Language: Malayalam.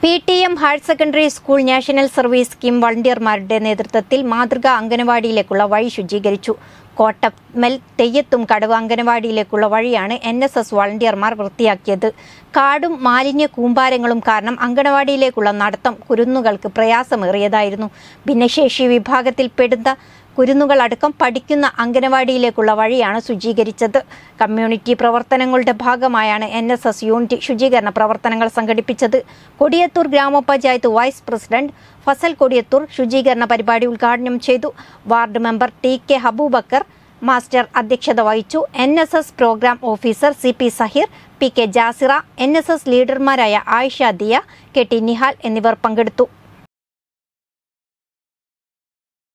PTM higher secondary school national service scheme വളണ്ടിയർമാരുടെ നേതൃത്വത്തിൽ മാതൃകാ അംഗനവാടിയിലേക്കുള്ള വഴി ശുചീകരിച്ചു. കോട്ടമ്മൽ തെയ്യത്തും കടവ് അംഗനവാടിയിലേക്കുള്ള വഴിയാണ് NSS വളണ്ടിയർമാർ വൃത്തിയാക്കിയത്. കാടും മാലിന്യ കൂമ്പാരങ്ങളും കാരണം അംഗനവാടിയിലേക്കുള്ള നടത്തം കുരുന്നുകൾക്ക് പ്രയാസമേറിയതായിരുന്നു. ഭിന്നശേഷി വിഭാഗത്തിൽപ്പെടുന്ന കുരുന്നുകളടക്കം പഠിക്കുന്ന അംഗനവാടിയിലേക്കുള്ള വഴിയാണ് ശുചീകരിച്ചത്. കമ്മ്യൂണിറ്റി പ്രവർത്തനങ്ങളുടെ ഭാഗമായാണ് NSS യൂണിറ്റ് ശുചീകരണ പ്രവർത്തനങ്ങൾ സംഘടിപ്പിച്ചത്. കൊടിയത്തൂർ ഗ്രാമപഞ്ചായത്ത് വൈസ് പ്രസിഡന്റ് ഫസൽ കൊടിയത്തൂർ ശുചീകരണ പരിപാടി ഉദ്ഘാടനം ചെയ്തു. Ward member TK Habubakkar master അധ്യക്ഷത വഹിച്ചു. NSS programme officer CP Saheer, PK Jasira, NSS ലീഡർമാരായ ആയിഷ ദിയ, KT നിഹാൽ എന്നിവർ പങ്കെടുത്തു.